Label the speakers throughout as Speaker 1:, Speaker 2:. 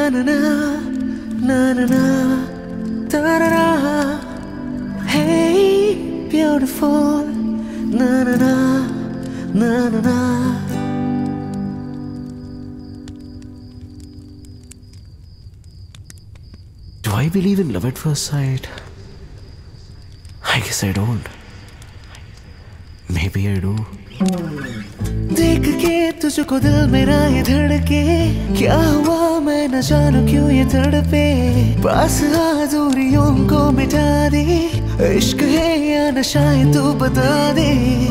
Speaker 1: na na na na na da da da. Hey, beautiful. Na na na na na na. Do I believe in love at first sight? I guess I don't. Maybe I do. देख के तुझको दिल मेरा ये धड़के, क्या हुआ मैं न जानू क्यों ये तड़पे। पास आ दूरियों को मिटा दे, इश्क है या नशा है तू बता दे।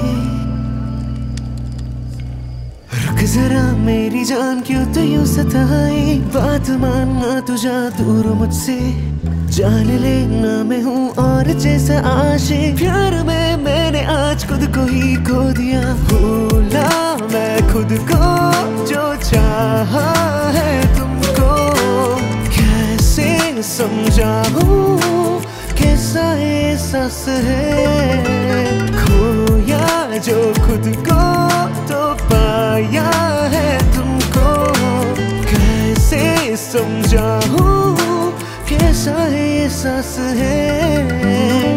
Speaker 1: रुक जरा मेरी जान क्यों तू यूं सताए, बात मानना तू जा दूर मुझसे। जान लेना मैं हूँ और जैसा आशिक, प्यार में मैंने आज खुद को ही खो दिया। भूला मैं खुद को जो चाहा है तुमको, कैसे समझाऊं कैसा एहसास है। खोया जो खुद को तो पाया है तुमको, कैसे समझाऊं कैसा एहसास है।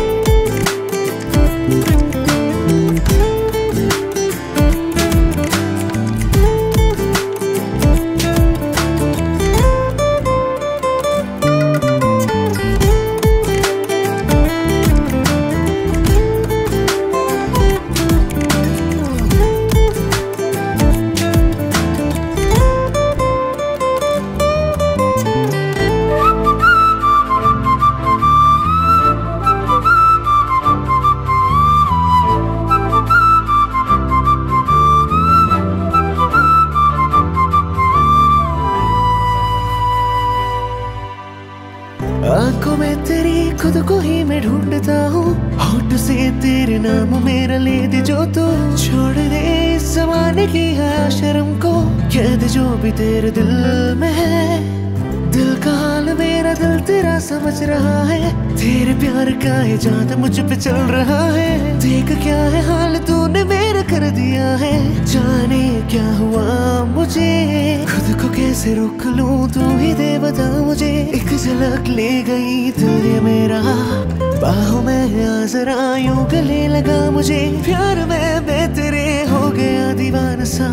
Speaker 1: आंखों में तेरी खुद को ही मैं ढूंढता हूँ, होठ से तेरे नाम मेरा ले दे जो तू। छोड़ दे इस जमाने की है शर्म को, कैद जो भी तेरे दिल में है। दिल का हाल मेरा दिल तेरा समझ रहा है, तेरे प्यार का है जादू मुझ पे चल रहा है। देख क्या है हाल तूने मेरा कर दिया है, जाने क्या हुआ मुझे। खुद को कैसे रोक लूं तू ही दे बता मुझे। एक झलक ले गई दिल ये मेरा, बाहों में आ जरा यूं गले लगा मुझे। प्यार में मैं तेरे हो गया दीवाना सा।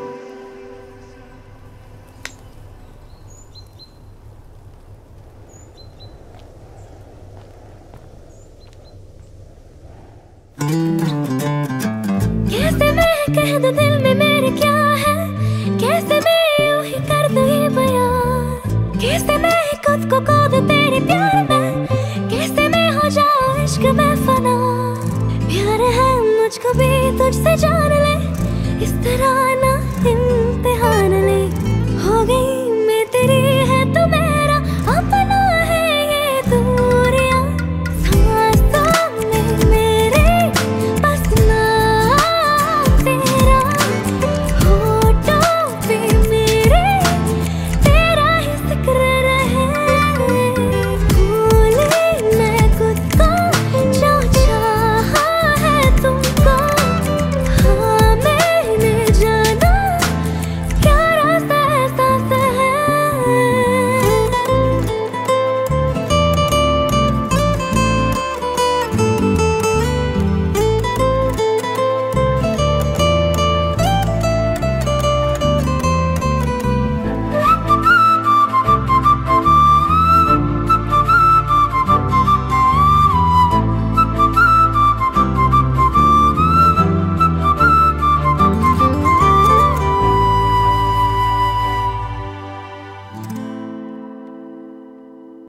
Speaker 2: कैसे मैं कह दूं दिल में मेरे क्या है, कैसे मैं यूं ही कर दूं ये बयान। कैसे मैं खुद को खो दूं तेरे प्यार में, कैसे मैं हो जाऊं इश्क में फना। प्यार है मुझको भी तुझसे जान ले, इस तरह